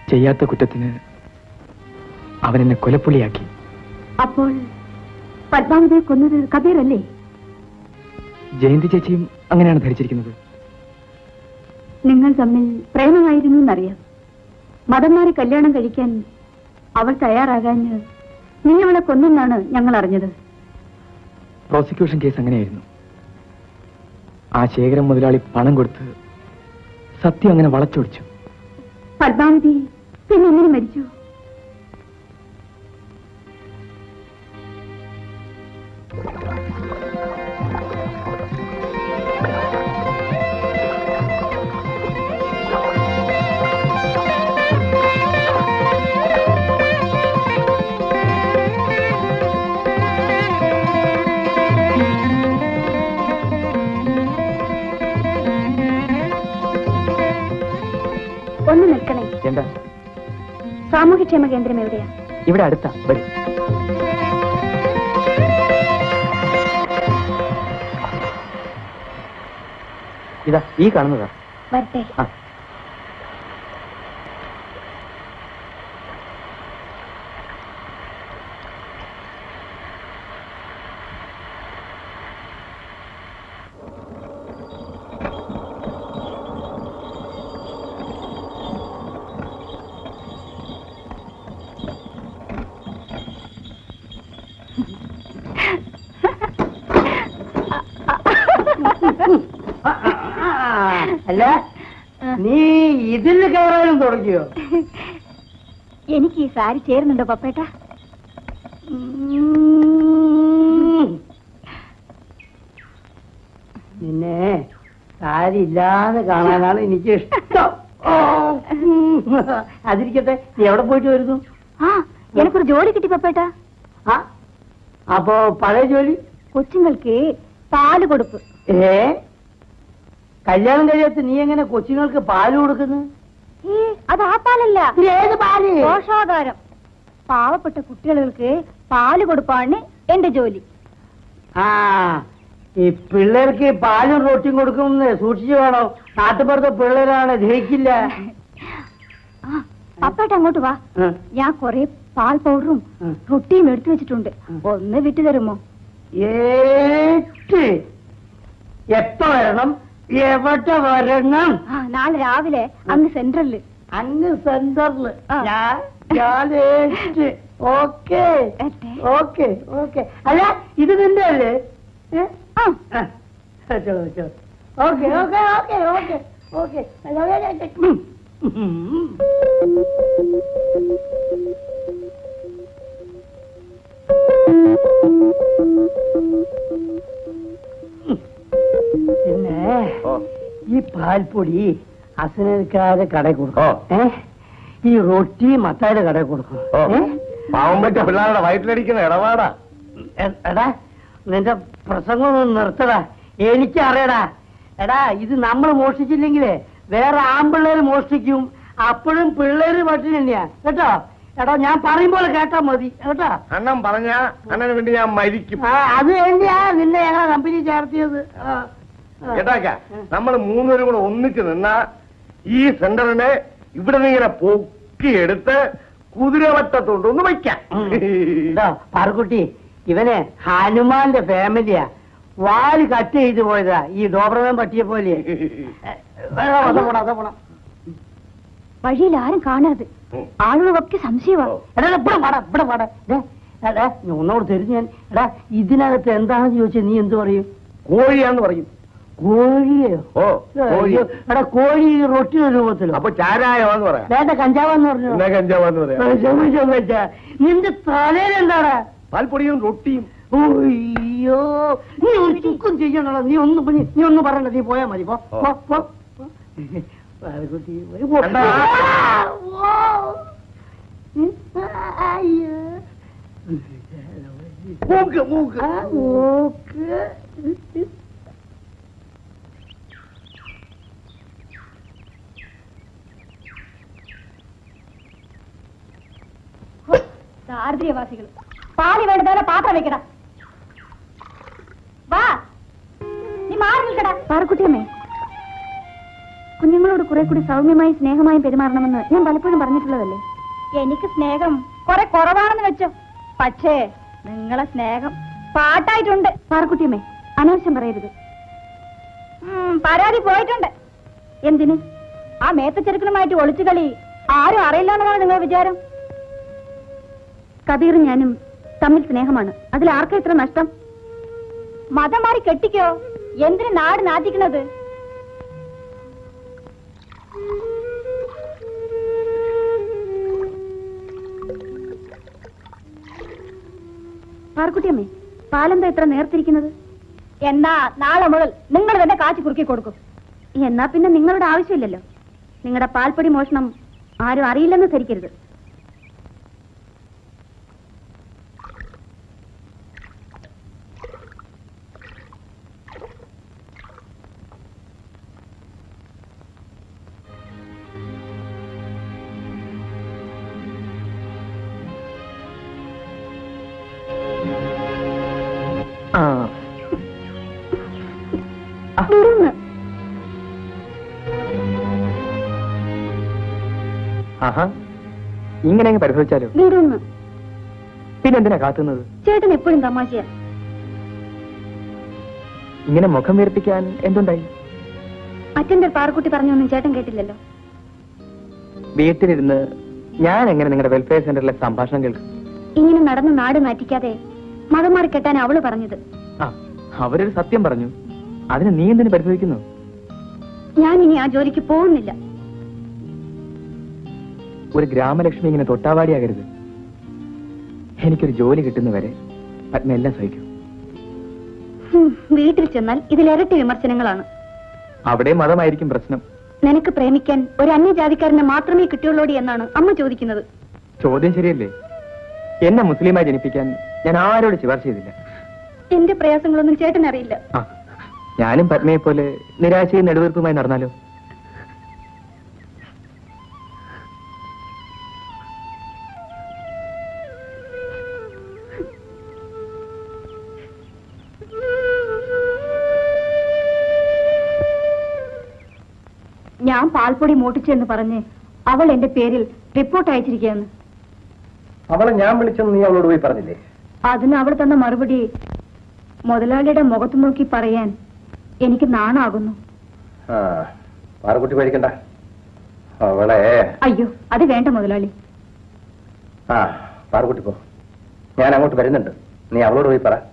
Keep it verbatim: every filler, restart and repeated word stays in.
ചെയ്യാത്ത കുറ്റത്തിന് അവൻ എന്നെ കൊലപ്പുള്ളിയാക്കി. അപ്പോൾ പത്മാവതിയെ കൊന്നത് കബീർ അല്ലേ? ജയന്തി ചേച്ചിയും അങ്ങനെയാണ് ധരിച്ചിരിക്കുന്നത്. നിങ്ങൾ തമ്മിൽ പ്രേമമായിരുന്നു എന്നറിയാം. മതം മാറി കല്യാണം കഴിക്കാൻ അവൾ തയ്യാറാകാൻ നീ അവളെ കൊന്നെന്നാണ് ഞങ്ങൾ അറിഞ്ഞത്. പ്രോസിക്യൂഷൻ കേസ് അങ്ങനെയായിരുന്നു. ആ ശേഖരം മുതലാളി പണം കൊടുത്ത് സത്യം അങ്ങനെ വളച്ചൊടിച്ചു. പത്മാവതി പിന്നെ എങ്ങനെ മരിച്ചു? ഒന്ന് നിൽക്കണേ. എന്താ? സാമൂഹ്യക്ഷേമ കേന്ദ്രം എവിടെയാ? ഇവിടെ അടുത്താ. വരും. ഇതാ ഈ കാണുന്നതാ. വരട്ടെ. അല്ല, നീ ഇതിൽ കയറാനും തുടങ്ങിയോ? എനിക്ക് ഈ സാരി ചേരുന്നുണ്ടോ പപ്പേട്ട? നിന്നെ സാരി ഇല്ലാതെ കാണാനാണ് എനിക്ക് ഇഷ്ടം. അതിരിക്കട്ടെ, നീ എവിടെ പോയിട്ട് വരുന്നു? ആ, എനിക്കൊരു ജോലി കിട്ടി പപ്പേട്ട. ആ, അപ്പോ പഴയ ജോലി? കൊച്ചുങ്ങൾക്ക് പാല് കൊടുപ്പ്. ഏ, കല്യാണം കഴിയാത്ത നീ എങ്ങനെ കൊച്ചുങ്ങൾക്ക് പാല് കൊടുക്കുന്നു? അത് ആ പാലല്ല. ഏത് പാല്? പോഷാഹാരം. പാവപ്പെട്ട കുട്ടികൾക്ക് പാല് കൊടുപ്പാണ് എന്റെ ജോലി. ആ, ഈ പിള്ളേർക്ക് പാലും റൊട്ടിയും കൊടുക്കുമെന്ന് സൂക്ഷിച്ചു വേണോ. നാട്ടുപുറത്തെ പിള്ളേരാണ്, ജയിക്കില്ല. പപ്പേട്ട അങ്ങോട്ട് വാ. ഞാൻ കൊറേ പാൽ പൗഡറും റൊട്ടിയും എടുത്തു വെച്ചിട്ടുണ്ട്. ഒന്ന് വിട്ടു തരുമോ? ഏറ്റ് എപ്പ വരണം? എവിടെ വരണം? നാളെ രാവിലെ അങ്ങ് സെന്ററില്. അങ്ങ് സെന്ററില്? ഞാൻ ഓക്കെ ഓക്കെ ഓക്കെ. അല്ല, ഇത് നിന്റെ അല്ലേ? Okay okay okay okay okay. പിന്നെ ഈ പാൽപ്പൊടി അസനക്കാരെ കടയിൽ കൊടുക്കും. ഈ റൊട്ടി മത്തായുടെ കടയിൽ കൊടുക്കും. പാവം പറ്റ പിള്ളേരുടെ വയറ്റിലടിക്കുന്ന ഇടപാടാ. എടാ, നിന്റെ പ്രസംഗം നിർത്തടാ. എനിക്കറിയടാ. എടാ, ഇത് നമ്മൾ മോഷ്ടിച്ചില്ലെങ്കിലേ വേറെ ആൺപിള്ളേര് മോഷ്ടിക്കും. അപ്പോഴും പിള്ളേര് പട്ടിണി തന്നെയാ കേട്ടോ. എടാ, ഞാൻ പറയുമ്പോൾ കേട്ടാ മതി കേട്ടോ. അണ്ണൻ പറഞ്ഞ അണ്ണന് വേണ്ടി ഞാൻ മരിക്കും. അത് തന്നെയാ നിന്നെ ഞങ്ങളെ കമ്പനി ചേർത്തിയത്. കേട്ടാക്ക, നമ്മൾ മൂന്നുപേരും കൂടെ ഒന്നിച്ച് നിന്നാ ഈ സെന്ററിനെ ഇവിടെ നിന്ന് ഇങ്ങനെ പൊക്കിയെടുത്ത് കുതിരവട്ടത്തോണ്ടൊന്ന് വയ്ക്കാം. പാർക്കുട്ടി, ഇവനെ ഹനുമാന്റെ ഫാമിലിയാ. വാല് കട്ട് ചെയ്ത് പോയതാ ഈ ഡോബർമാൻ പട്ടിയെ പോലെ. വഴിയിൽ ആരും കാണരുത്. ആളുകളൊക്കെ സംശയമാണ്. ഒന്നോട് തരുന്നു ഞാൻ. എടാ, ഇതിനകത്ത് എന്താണെന്ന് ചോദിച്ചാൽ നീ എന്ത് പറയും? കോഴിയാന്ന് പറയും. കോഴിയോ? ഓ, എടാ, കോഴി റൊട്ടി രൂപത്തിലോ? അപ്പൊ ചാരായമാന്ന് പറയാം. വേണ്ട, കഞ്ചാവെന്ന് പറഞ്ഞു. കഞ്ചാവാന്ന് പറയാം. നിന്റെ തലയിൽ എന്താടാ? പാൽപ്പൊടിയും റൊട്ടിയും. അയ്യോ, നീ ഒരു ചുക്കും ചെയ്യണല്ലോ. നീ ഒന്നും നീ ഒന്നും പറയണ്ട. നീ പോയാ മതി. പോ. മൂക്ക് മൂക്ക് മൂക്ക്. ദാരിദ്ര്യവാസികൾ പാലി വേണ്ടതോടെ പാത്രം വെക്കടാ. വാ, നീ മാറി നിൽക്കടാ. പാറക്കുട്ടിയമ്മേ, കുഞ്ഞുങ്ങളോട് കുറെ കൂടി സൗമ്യമായി സ്നേഹമായും പെരുമാറണമെന്ന് ഞാൻ പലപ്പോഴും പറഞ്ഞിട്ടുള്ളതല്ലേ. എനിക്ക് സ്നേഹം കുറെ കുറവാണെന്ന് വെച്ചോ, പക്ഷേ നിങ്ങളെ സ്നേഹം പാട്ടായിട്ടുണ്ട്. പാറക്കുട്ടിയമ്മേ, അനാവശ്യം പറയരുത്. പരാതി പോയിട്ടുണ്ട്. എന്തിന്? ആ മേത്തച്ചെറുക്കനുമായിട്ട് ഒളിച്ചു കളി ആരും അറിയില്ലെന്നാണ് നിങ്ങളുടെ വിചാരം? കബീറും ഞാനും തമ്മിൽ സ്നേഹമാണ്. അതിൽ ആർക്കാ ഇത്ര നഷ്ടം? മതം മാറി കെട്ടിക്കോ. എന്തിന് നാട് നാട്ടിക്കണത്? പാർക്കുട്ടിയമ്മേ, പാലെന്താ ഇത്ര നേർത്തിരിക്കുന്നത്? എന്നാ നാളെ മുതൽ നിങ്ങൾ തന്നെ കാച്ചി കുറുക്കി കൊടുക്കും. എന്നാ പിന്നെ നിങ്ങളുടെ ആവശ്യമില്ലല്ലോ. നിങ്ങളുടെ പാൽപ്പൊടി മോഷണം ആരും അറിയില്ലെന്ന് ധരിക്കരുത്. ആഹാ, ഇങ്ങനെ അങ്ങ് പരിശോധിച്ചാലോ? പിന്നെന്തിനാ കാത്തുന്നത്? ചേട്ടൻ എപ്പോഴും തമാശയാ. ഇങ്ങനെ മുഖം വീർപ്പിക്കാൻ എന്തുണ്ടായി? അറ്റൻഡർ പാറക്കുട്ടി പറഞ്ഞൊന്നും ചേട്ടൻ കേട്ടില്ലല്ലോ. വീട്ടിലിരുന്ന് ഞാൻ എങ്ങനെ നിങ്ങളുടെ വെൽഫെയർ സെന്ററിലെ സംഭാഷണം കേൾക്കും? ഇങ്ങനെ നടന്ന് നാട് നാറ്റിക്കാതെ മതം മാറി കെട്ടാൻ അവള് പറഞ്ഞത്. ആ, അവരൊരു സത്യം പറഞ്ഞു. അതിന് നീ എന്തിനു പരിശോധിക്കുന്നു? ഞാൻ ഇനി ആ ജോലിക്ക് പോകുന്നില്ല. ഒരു ഗ്രാമലക്ഷ്മി ഇങ്ങനെ തൊട്ടാവാടിയാകരുത്. എനിക്കൊരു ജോലി കിട്ടുന്നവരെ പത്മ എല്ലാം സഹിക്കും. വീട്ടിൽ ചെന്നാൽ ഇതിലിരട്ടി വിമർശനങ്ങളാണ്. അവിടെ മതമായിരിക്കും പ്രശ്നം. നിനക്ക് പ്രേമിക്കാൻ ഒരു അന്യജാതിക്കാരനെ മാത്രമേ കിട്ടുള്ളൂടി എന്നാണ് അമ്മ ചോദിക്കുന്നത്. ചോദ്യം ശരിയല്ലേ? എന്നെ മുസ്ലിമായി ജനിപ്പിക്കാൻ ഞാൻ ആരോട് ശുപാർശ ചെയ്തില്ല. എന്റെ പ്രയാസങ്ങളൊന്നും ചേട്ടനറിയില്ല. ആ, ഞാനും പത്മയെ പോലെ നിരാശയും നെടുവീർപ്പുമായി നടന്നാലോ? ഞാൻ പാൽപ്പൊടി മോട്ടിച്ചെന്ന് പറഞ്ഞ് അവൾ എന്റെ പേരിൽ റിപ്പോർട്ട് അയച്ചിരിക്കുകയാണ്. അവളെ ഞാൻ വിളിച്ചെന്ന് നീ അവളോട് പോയി പറഞ്ഞില്ലേ? അതിന് അവൾ തന്ന മറുപടി മുതലാളിയുടെ മുഖത്ത് നോക്കി പറയാൻ എനിക്ക് നാണാകുന്നു. പാറക്കുട്ടി പേടിക്കണ്ട. അവളെ അയ്യോ, അത് വേണ്ട മുതലാളി. ആ, പാറക്കുട്ടി പോ, ഞാൻ അങ്ങോട്ട് വരുന്നുണ്ട്. നീ അവളോട് പോയി പറ.